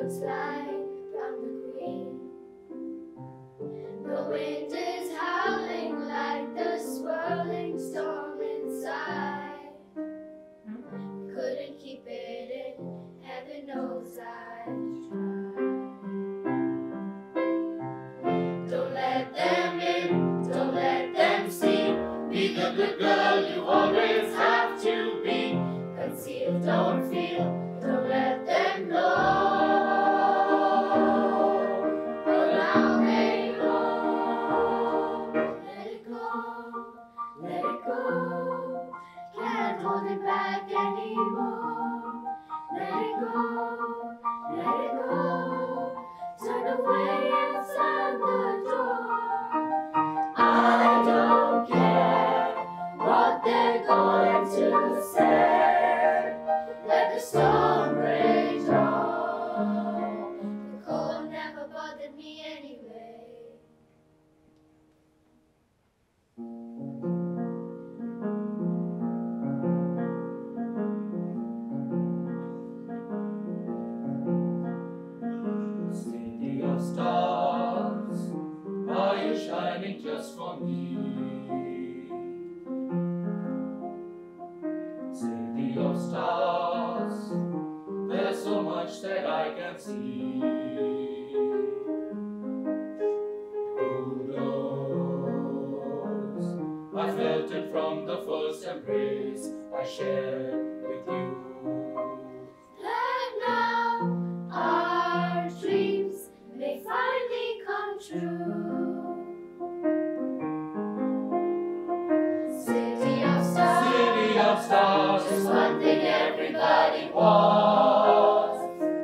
looks like from the green. The wind is howling like the swirling storm inside. Couldn't keep it in, heaven knows I tried. Don't let them in, don't let them see. Be the good girl you always have to be. Conceal, don't feel, don't let them know. But now they know. Let it go, let it go. Can't hold it back anymore. Let it go, let it go. Turn away and slam the door. I don't care what they're going to say. Let the storm rage on. The cold never bothered me anyway. City of stars, are you shining just for me? City of stars, there's so much that I can see. Who knows? I felt it from the first embrace I shared with you. Let now our dreams may finally come true. City of stars, City of stars, just one thing everybody wants.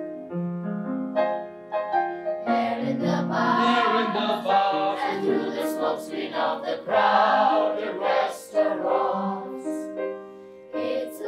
There in the bar, here in the bar, and through the smoke screen of the crowded restaurants. It's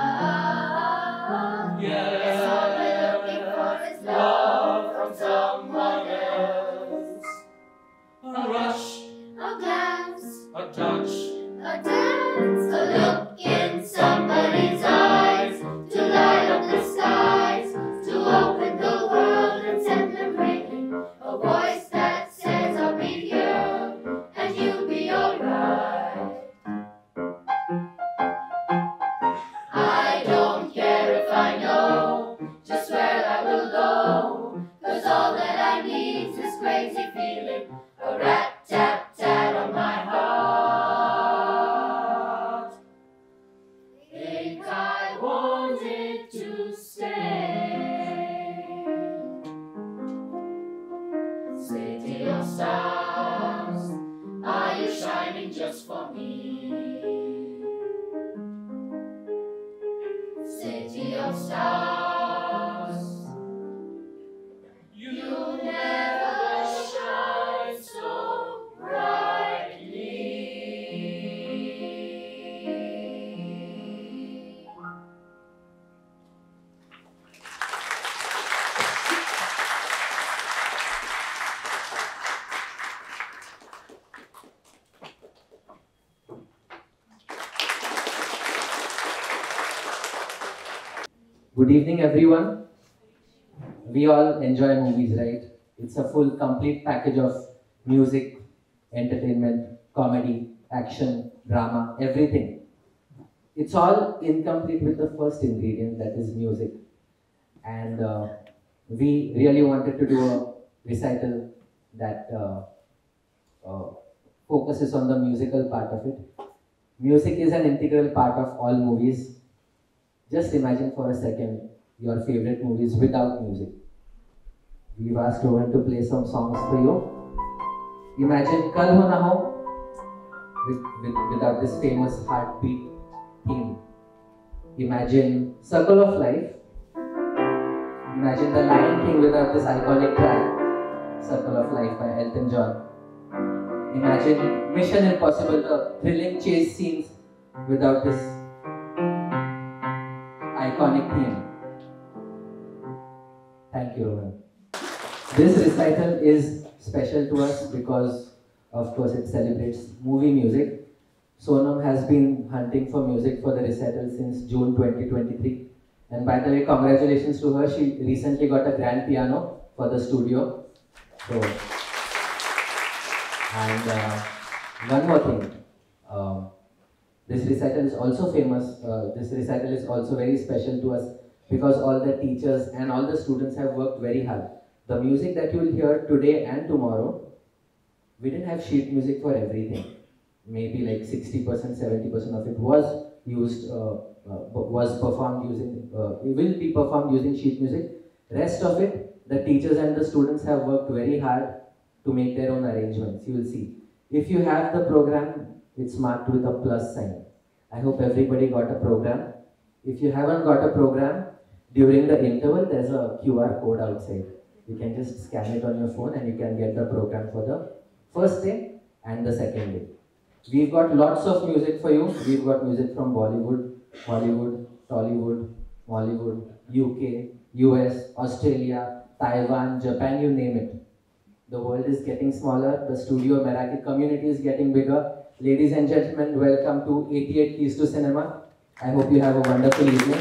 love. yes, All we're looking for is love from someone else. a rush, A glance, a touch, a dance, a look in somebody's eyes, to light up the skies, to open the world and send them ringing. A voice that says I'll be here and you'll be alright. I don't care if I know just where I will go, 'cause all that I need is this crazy feeling, a rat-tat-tat on my heart. Think I wanted to stay. City of stars, are you shining just for me? City of stars, you never shine so brightly. Good evening, everyone. We all enjoy movies, right? It's a full, complete package of music, entertainment, comedy, action, drama, everything. It's all incomplete with the first ingredient, that is music. And we really wanted to do a recital that focuses on the musical part of it. Music is an integral part of all movies. Just imagine for a second your favorite movies without music. We've asked Rohan to play some songs for you. Imagine Kal Ho Na Ho without this famous heartbeat theme. Imagine Circle of Life. Imagine The Lion King without this iconic track, Circle of Life by Elton John. Imagine Mission Impossible, the thrilling chase scenes without this iconic theme. Thank you, Rohan. This recital is special to us because, of course, it celebrates movie music. Sonam has been hunting for music for the recital since June 2023, And by the way, congratulations to her. She recently got a grand piano for the studio. So, and one more thing. This recital is also famous. This recital is also very special to us because all the teachers and all the students have worked very hard. The music that you will hear today and tomorrow, we didn't have sheet music for everything. Maybe like 60%, 70% of it was used, was performed using, will be performed using sheet music. Rest of it, the teachers and the students have worked very hard to make their own arrangements. You will see. If you have the program, it's marked with a plus sign. I hope everybody got a program. If you haven't got a program, during the interval, there's a QR code outside. You can just scan it on your phone and you can get the program for the first day and the second day. We've got lots of music for you. We've got music from Bollywood, Hollywood, Tollywood, Mollywood, UK, US, Australia, Taiwan, Japan, you name it. The world is getting smaller. The Studio Meraki community is getting bigger. Ladies and gentlemen, welcome to 88 Keys to Cinema. I hope you have a wonderful evening.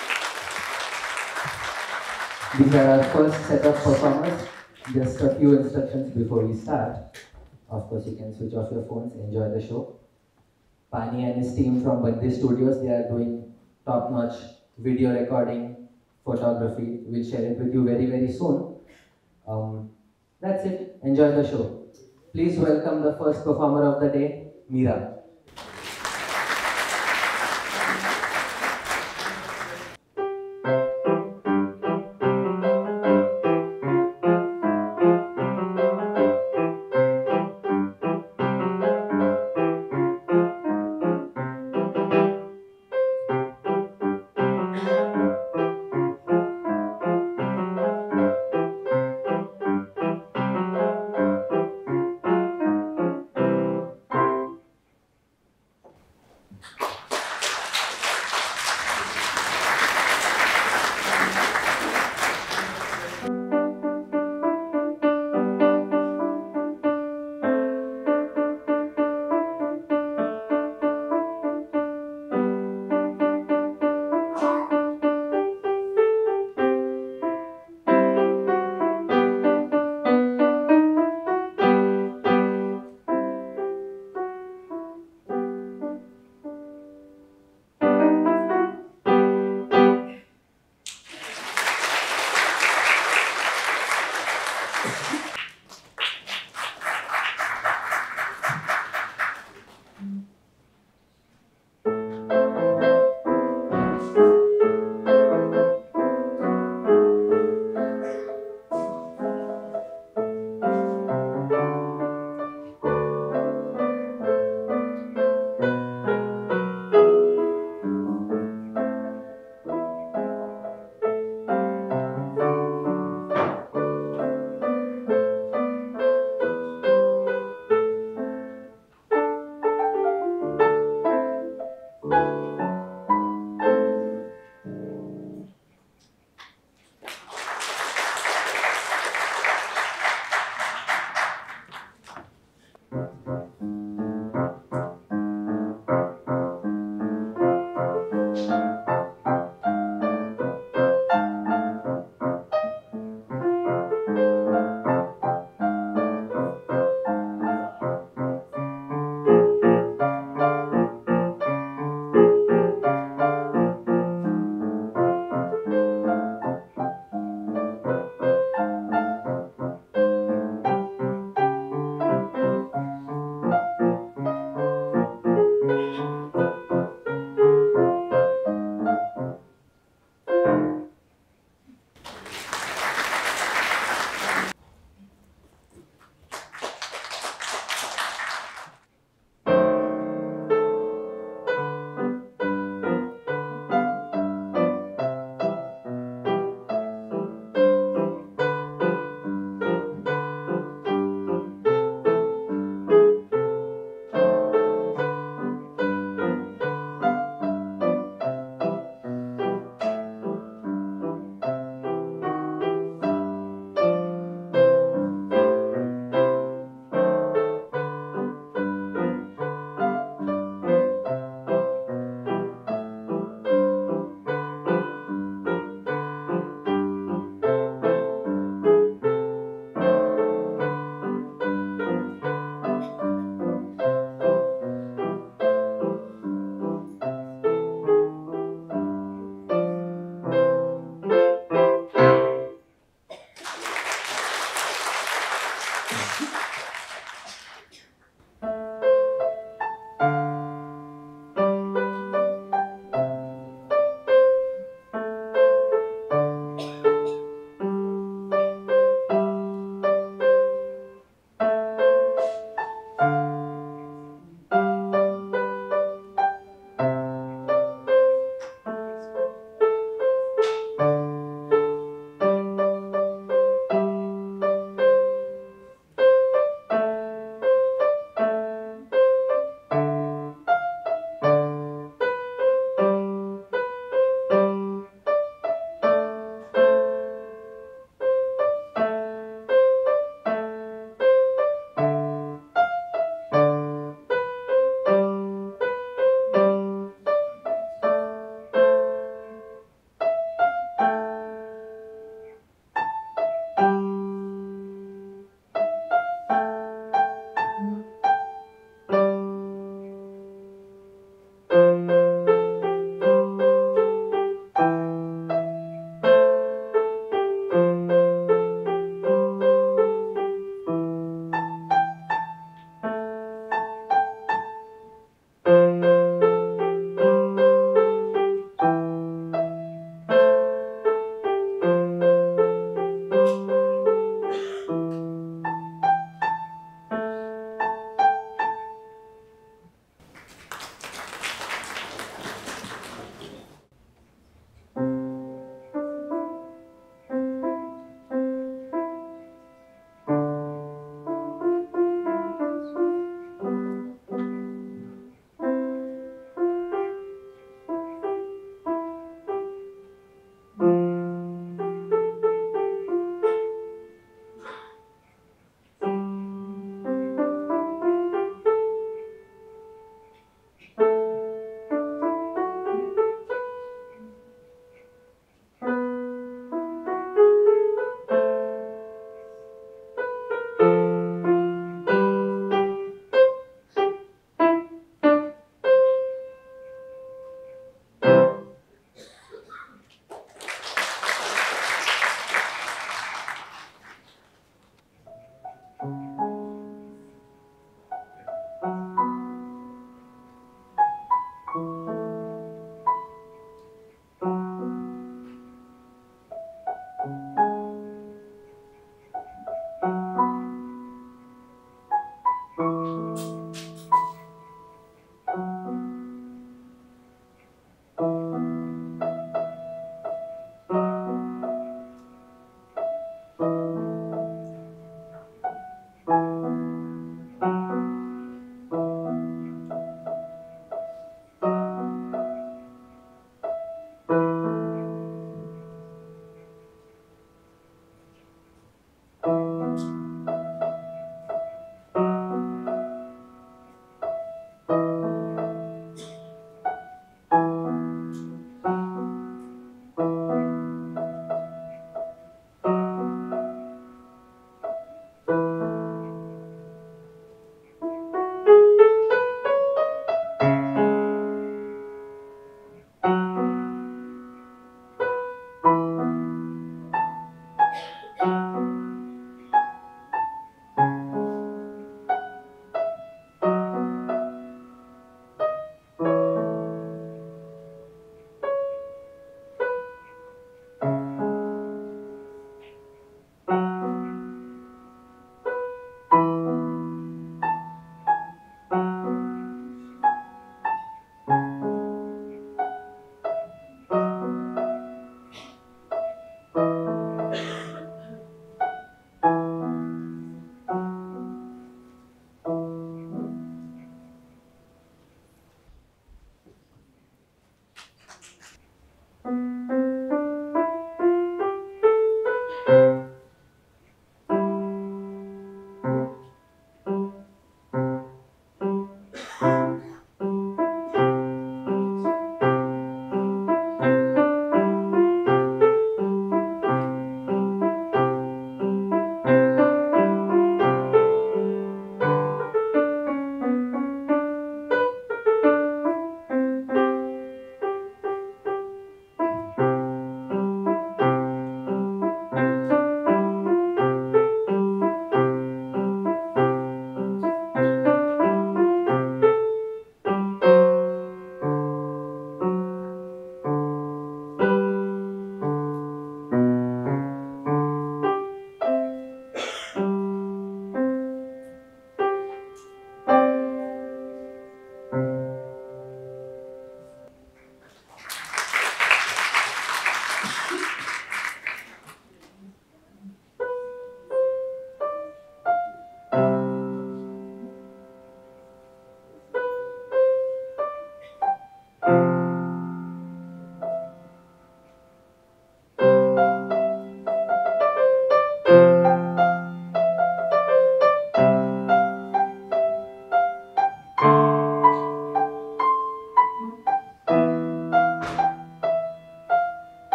These are our first set of performers. Just a few instructions before we start. Of course, you can switch off your phones, enjoy the show. Pani and his team from Bandi Studios, they are doing top-notch video recording, photography. We'll share it with you very, very soon. That's it. Enjoy the show. Please welcome the first performer of the day, Meera.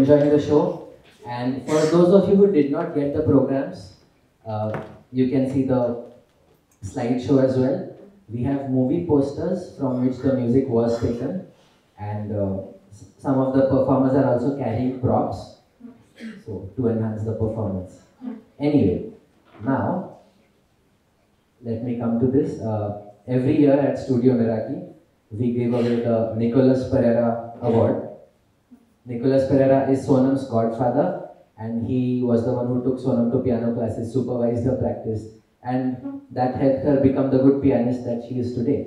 enjoying the show. And for those of you who did not get the programs, you can see the slideshow as well. We have movie posters from which the music was taken, and some of the performers are also carrying props, so to enhance the performance. Anyway, now let me come to this. Every year at Studio Meraki, we give away the Nicholas Pereira Award. Nicholas Pereira is Sonam's godfather, and he was the one who took Sonam to piano classes, supervised her practice, and that helped her become the good pianist that she is today.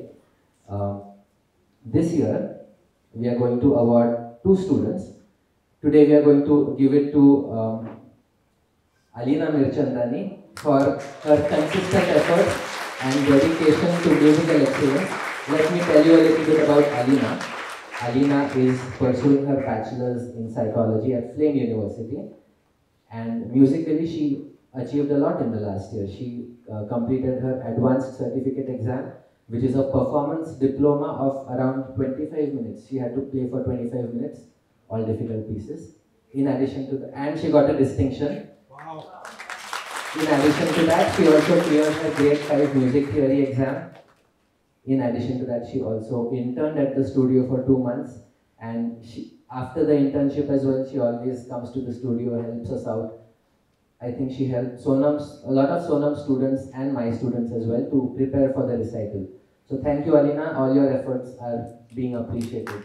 This year, we are going to award two students. Today, we are going to give it to Alina Mirchandani for her consistent efforts and dedication to musical excellence. Let me tell you a little bit about Alina. Alina is pursuing her bachelor's in psychology at Flame University, and musically she achieved a lot in the last year. She completed her advanced certificate exam, which is a performance diploma of around 25 minutes. She had to play for 25 minutes, all difficult pieces. In addition to that, and she got a distinction. Wow. In addition to that, she also cleared her grade 5 music theory exam. In addition to that, she also interned at the studio for 2 months, and after the internship as well, she always comes to the studio, helps us out. I think she helped a lot of Sonam students and my students as well to prepare for the recital. So thank you, Alina. All your efforts are being appreciated.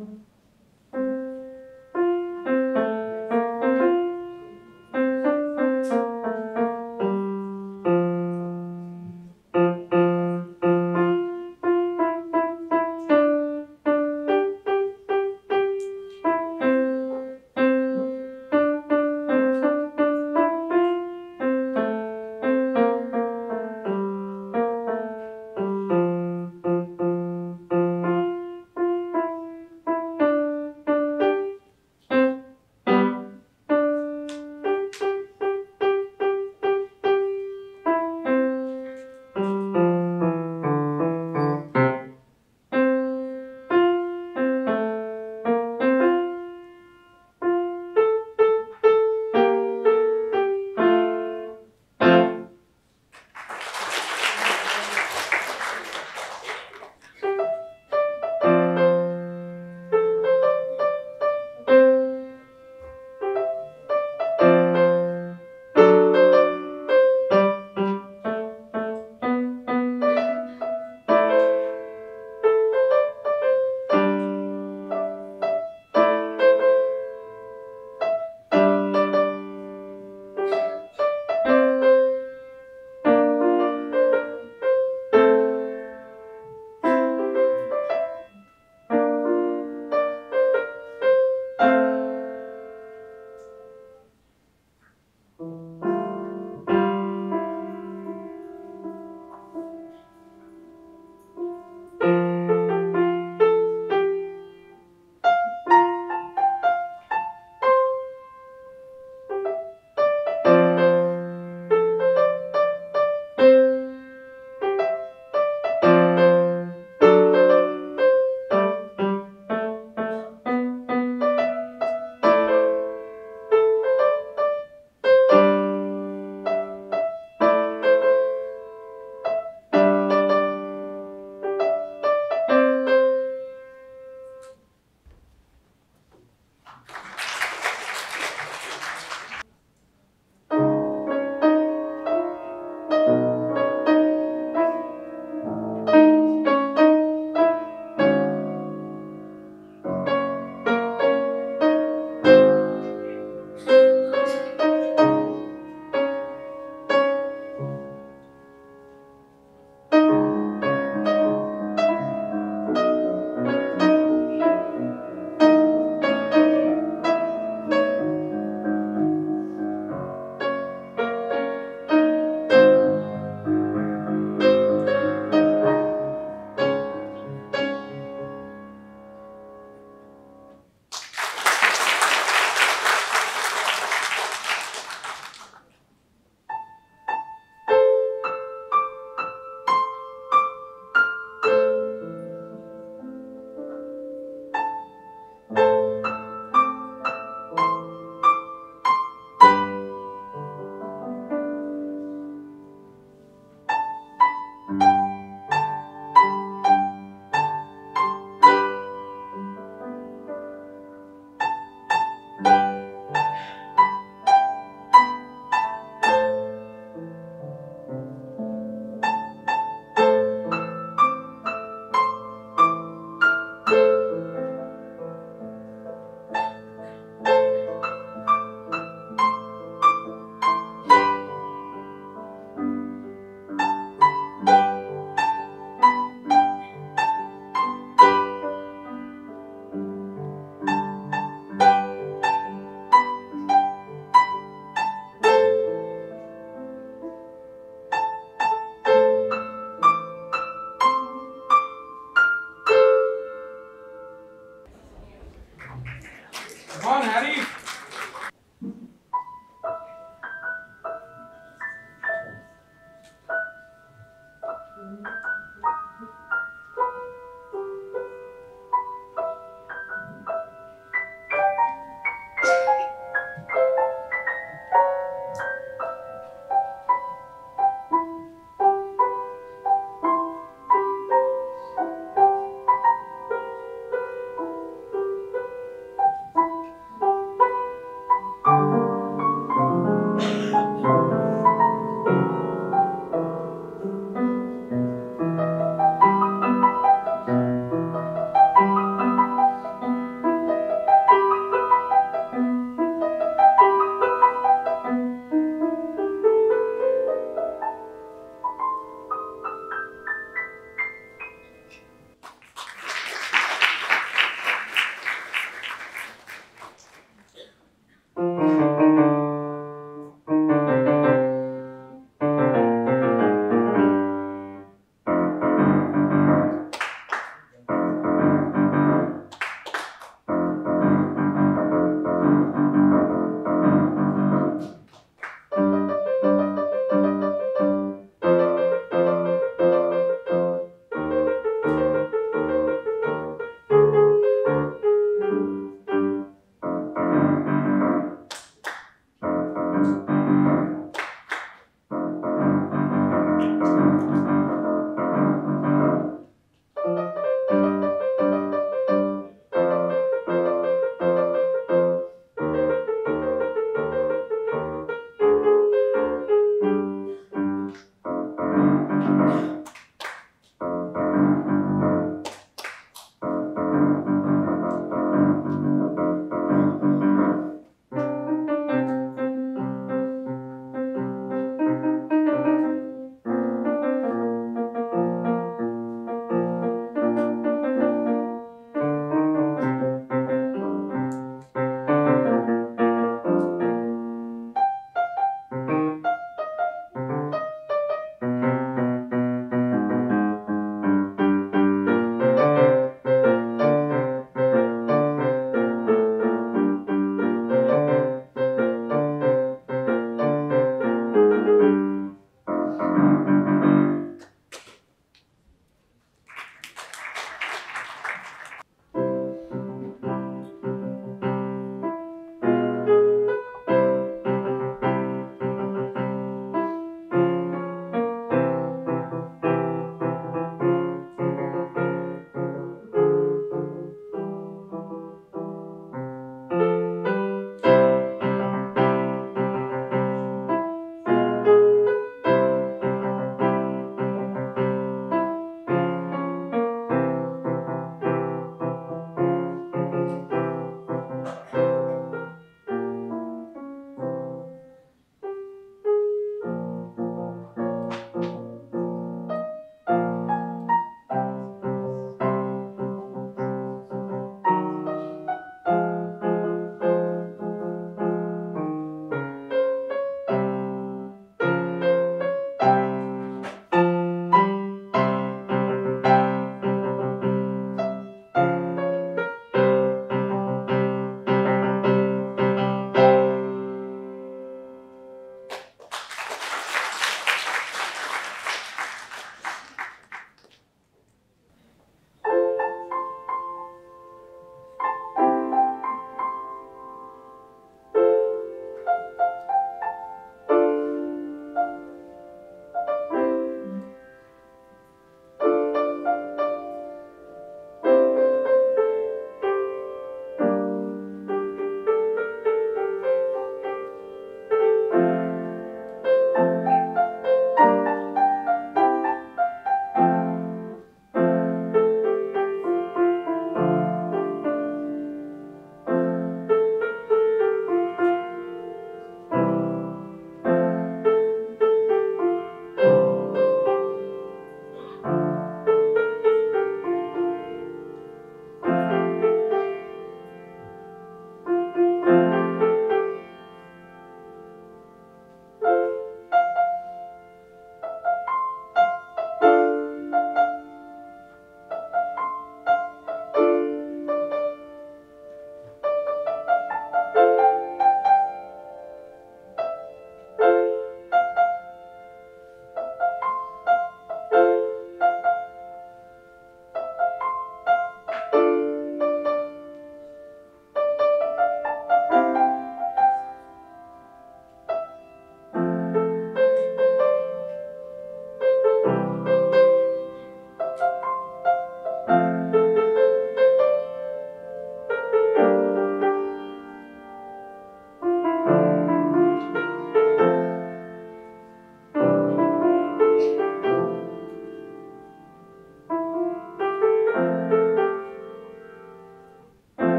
Come on, Harry.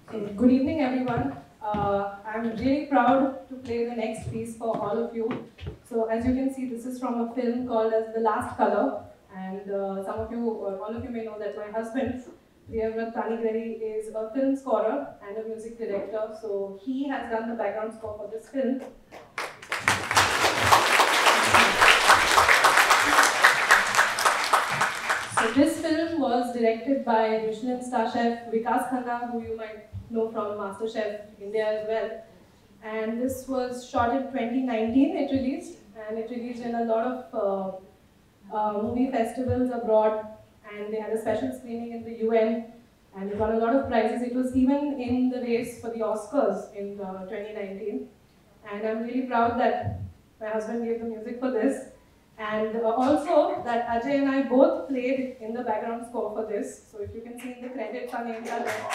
Good evening, everyone. I'm really proud to play the next piece for all of you. So, as you can see, this is from a film called as The Last Color, and some of you, or all of you may know that my husband, Priyavrat Panigrari, is a film scorer and a music director. So, he has done the background score for this film. So this film was directed by Michelin star chef Vikas Khanna, who you might know from MasterChef India as well. And this was shot in 2019, it released, and it released in a lot of movie festivals abroad, and they had a special screening in the UN, and it won a lot of prizes. It was even in the race for the Oscars in 2019. And I'm really proud that my husband gave the music for this. And also that Ajay and I both played in the background score for this. So if you can see in the credits, our names are there.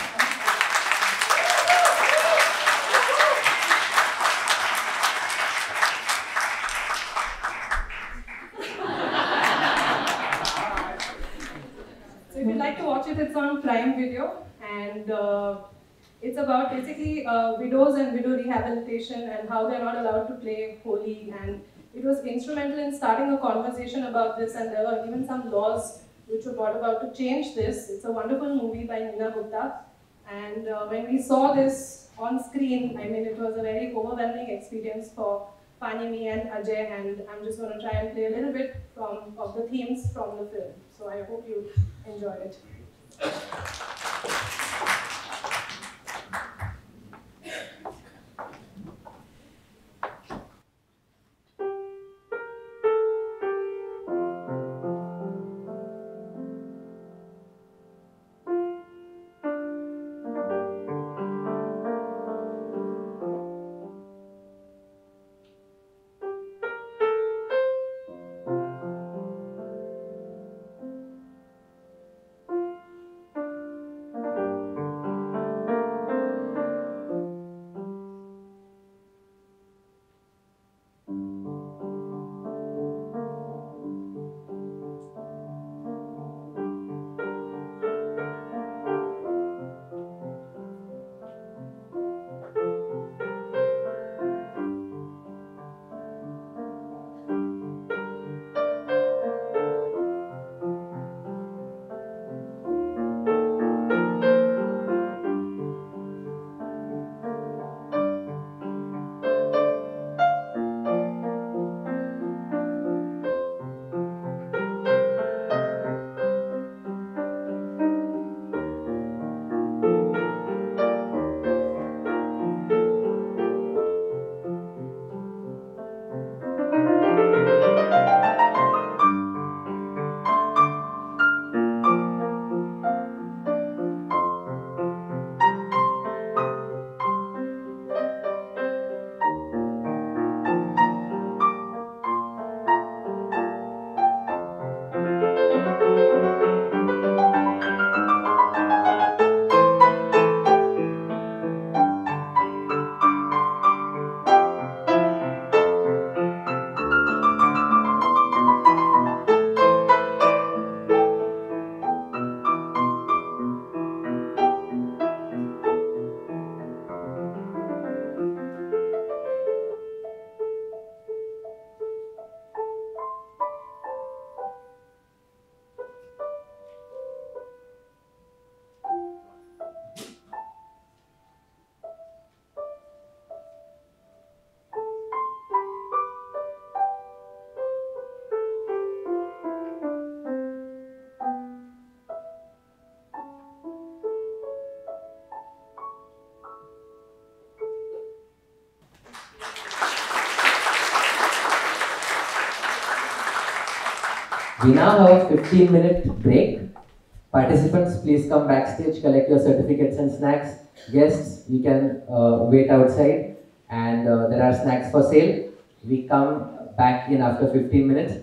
So if you'd like to watch it, it's on Prime Video. And it's about basically widows and widow rehabilitation and how they're not allowed to play Holi. And it was instrumental in starting a conversation about this, and there were even some laws which were brought about to change this. It's a wonderful movie by Neena Gupta. And when we saw this on screen, I mean, it was a very overwhelming experience for Pani, me and Ajay, and I'm just going to try and play a little bit of the themes from the film. So I hope you enjoy it. We now have a 15-minute break. Participants, please come backstage, collect your certificates and snacks. Guests, you can wait outside, and there are snacks for sale. We come back in after 15 minutes.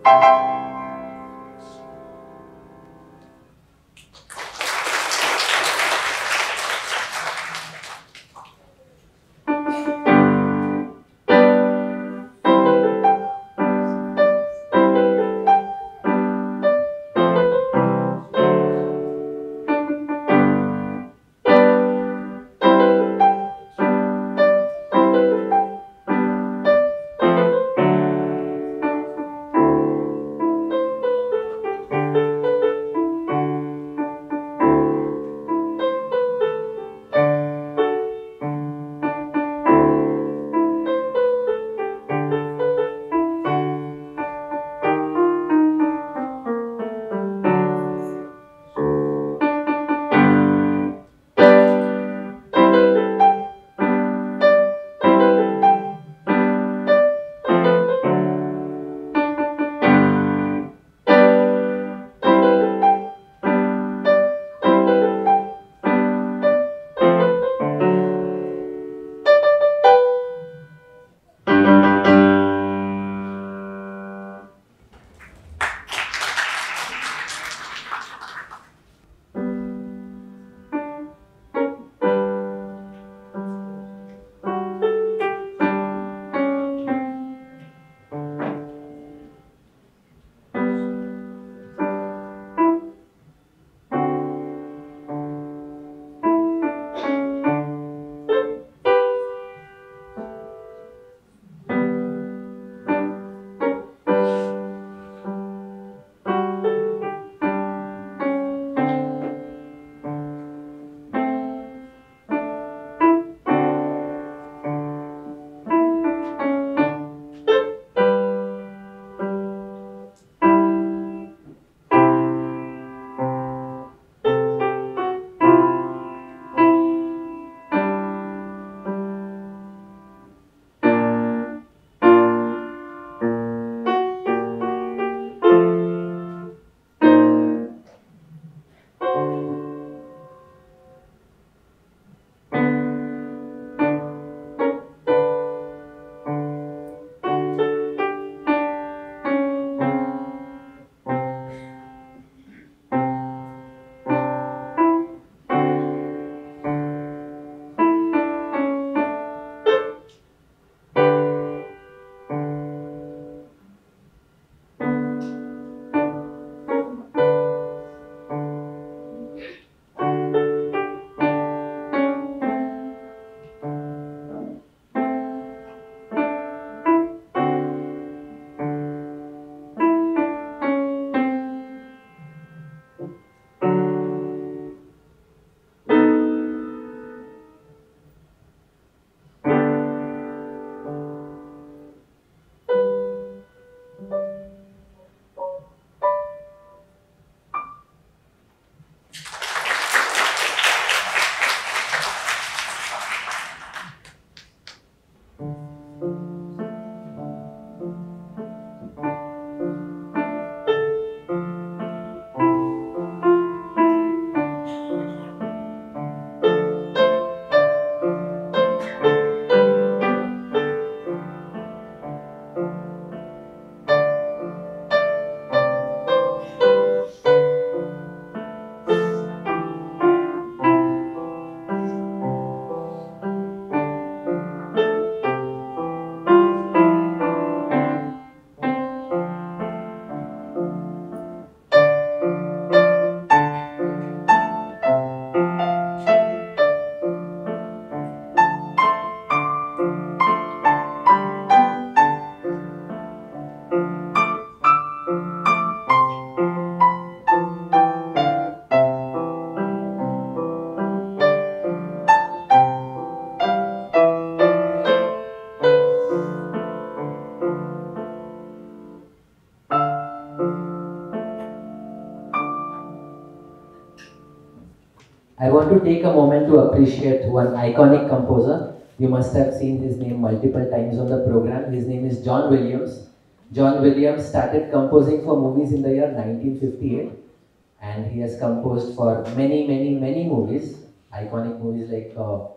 I want to take a moment to appreciate one iconic composer. You must have seen his name multiple times on the program. His name is John Williams. John Williams started composing for movies in the year 1958, and he has composed for many, many, many movies. Iconic movies like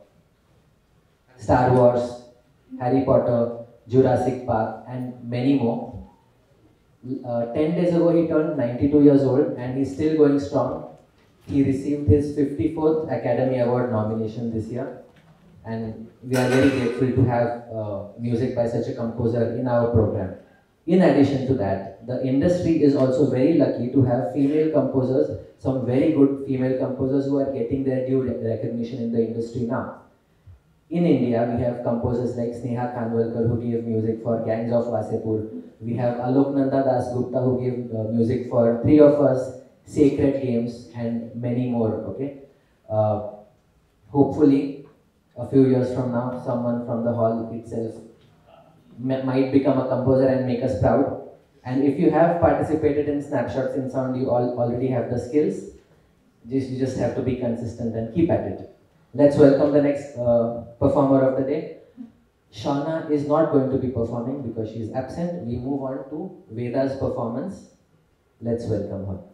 Star Wars, Harry Potter, Jurassic Park, and many more. 10 days ago, he turned 92 years old and he's still going strong. He received his 54th Academy Award nomination this year, and we are very grateful to have music by such a composer in our program. In addition to that, the industry is also very lucky to have female composers, some very good female composers who are getting their due recognition in the industry now. In India, we have composers like Sneha Khanwalkar who gave music for Gangs of Wasepur. We have Alok Nanda Das Gupta who gave music for Three of Us, Sacred Games, and many more. Okay, hopefully, a few years from now, someone from the hall itself might become a composer and make us proud. And if you have participated in Snapshots in Sound, you already have the skills. You just have to be consistent and keep at it. Let's welcome the next performer of the day. Shauna is not going to be performing because she is absent. We move on to Veda's performance. Let's welcome her.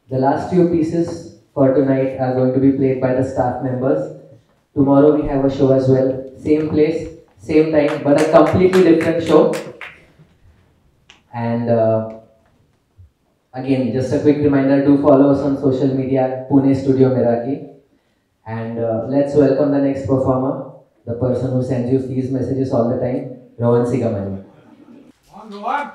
The last few pieces for tonight are going to be played by the staff members. Tomorrow we have a show as well. Same place, same time, but a completely different show. And again, just a quick reminder, do follow us on social media, Pune Studio Meraki. And let's welcome the next performer, the person who sends you these messages all the time, Rohan Sigamani. On, Rohan.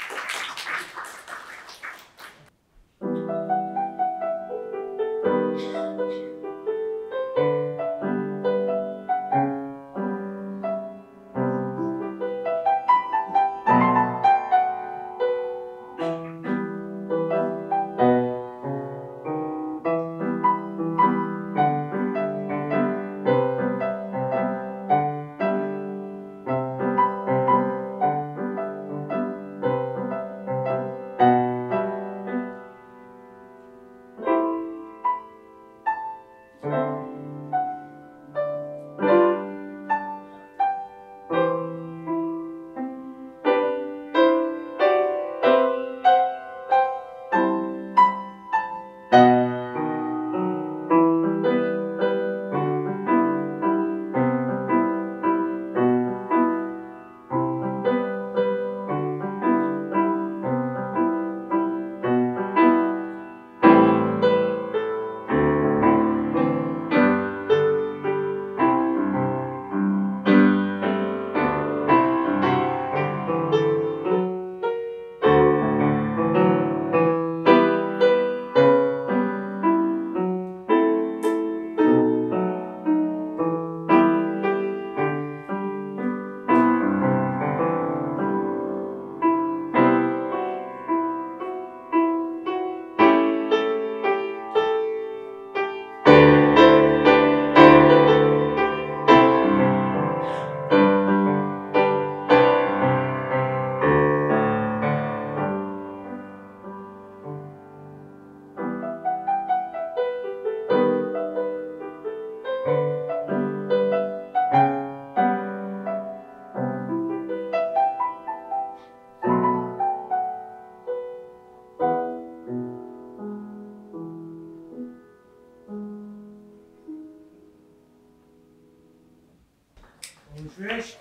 Fish.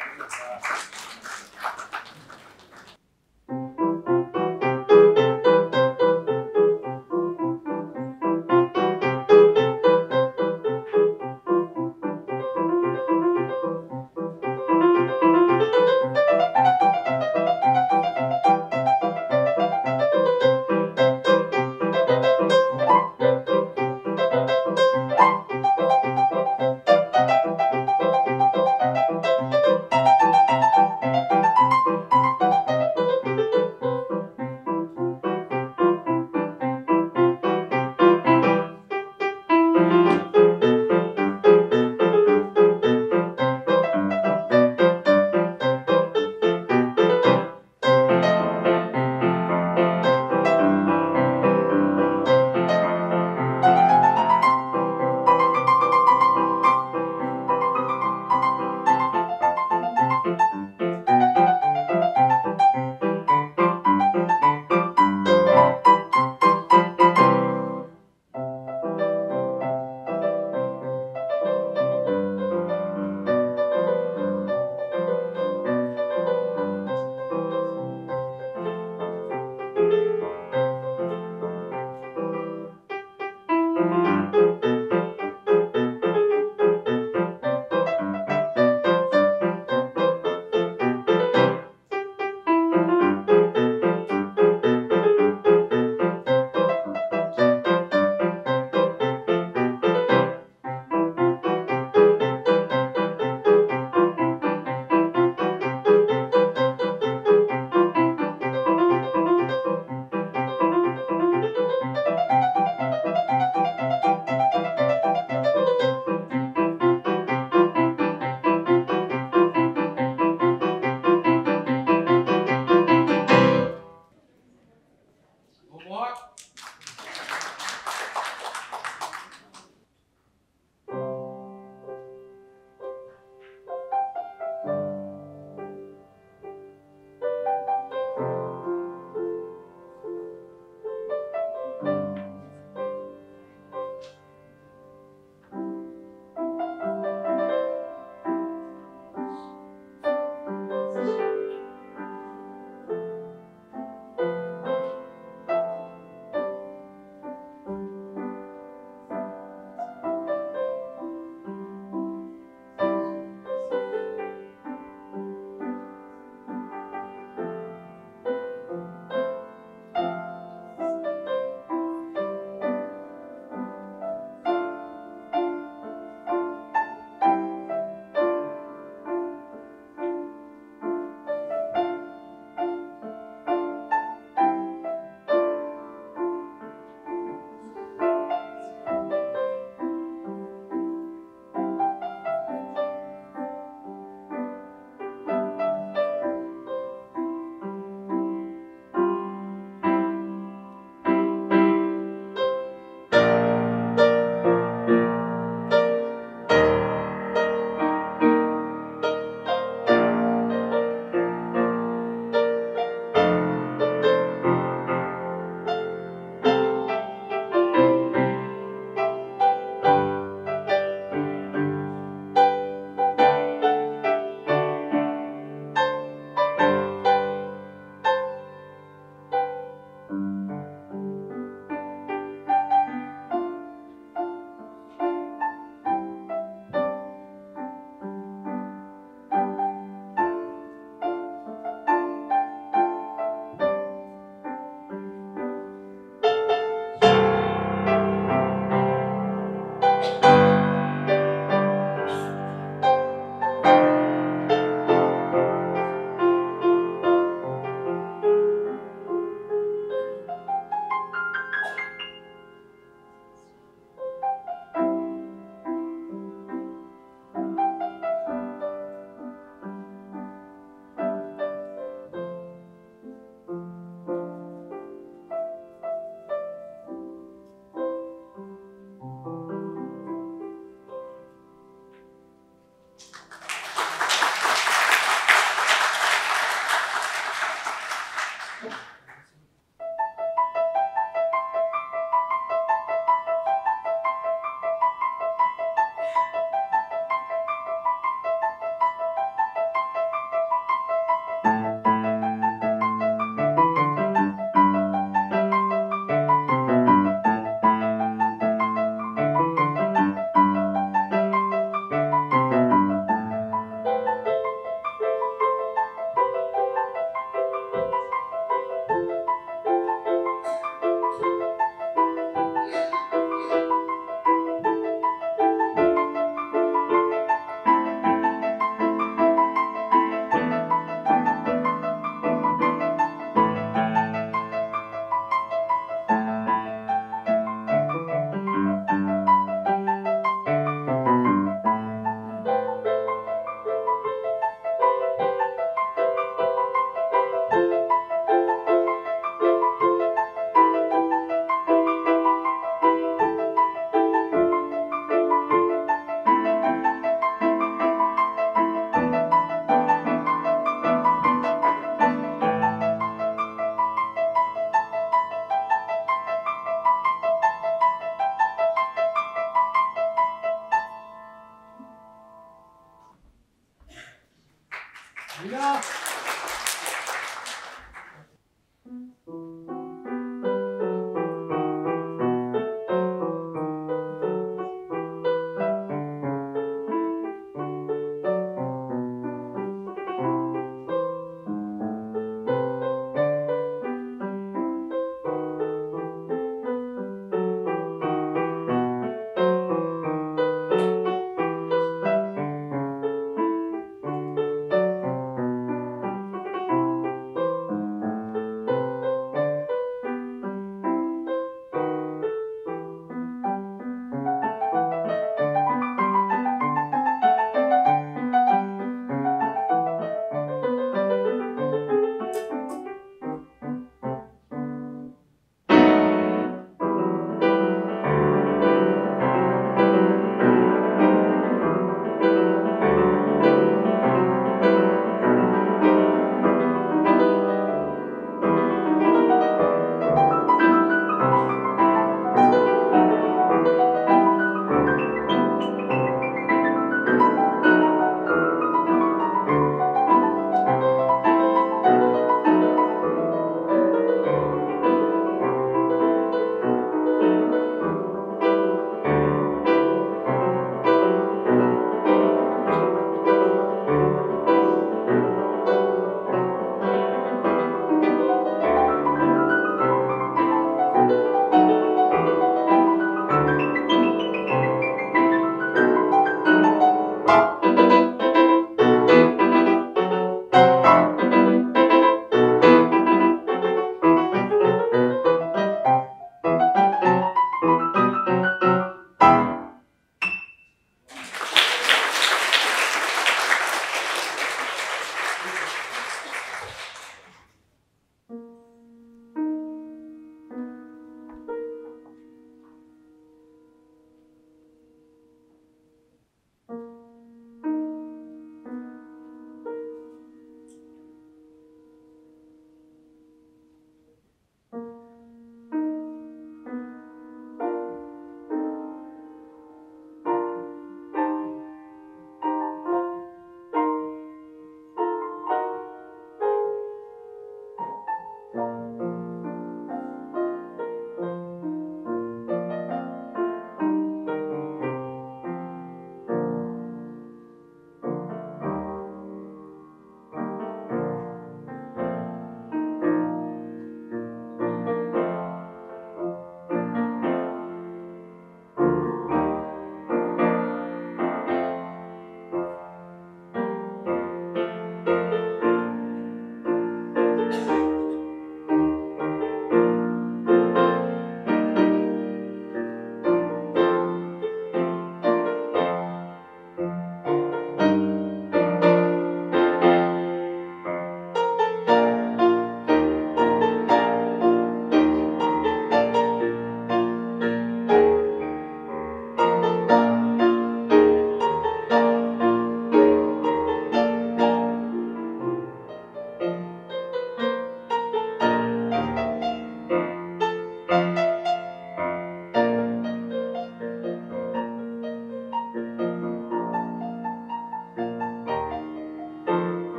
Meena.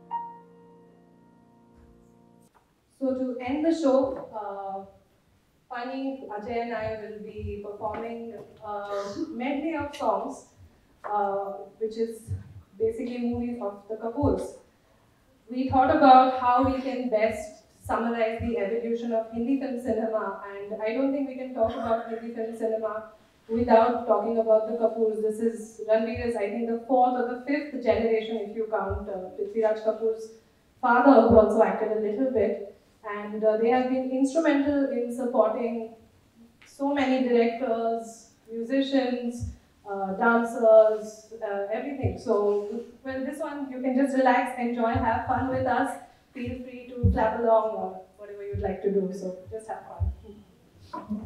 So to end the show, funny, Ajay and I will be performing a medley of songs, which is basically movies of the Kapoors. We thought about how we can best summarize the evolution of Hindi film cinema, and I don't think we can talk about Hindi film cinema without talking about the Kapoors. This is Ranveer is, I think, the fourth or the fifth generation, if you count Prithviraj Kapoor's father, who also acted a little bit, and they have been instrumental in supporting so many directors, musicians, dancers, everything. So, well, this one you can just relax, enjoy, have fun with us. Feel free to clap along or whatever you'd like to do. So, just have fun.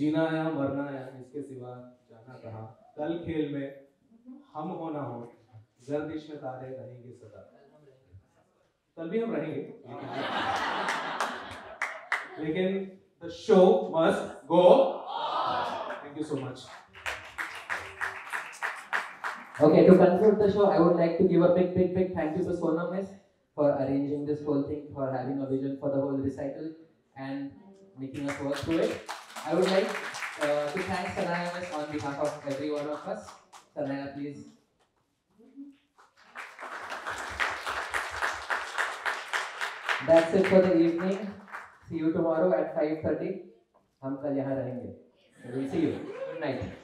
जीना या मरना या इसके सिवा जाना कहाँ, कल खेल में हम हो ना हो, गर्दिश में तारे रहेंगे सदा। कल भी हम रहेंगे, लेकिन the show must go on. Thank you so much. Okay, to conclude the show, I would like to give a big thank you to Sonam Miss for arranging this whole thing, for having a vision for the whole recital and making us work through it. I would like to thank Sanaya Miss on behalf of every one of us. Sanaya, please. That's it for the evening. See you tomorrow at 5:30. हम कल यहाँ रहेंगे. We'll see you. Good night.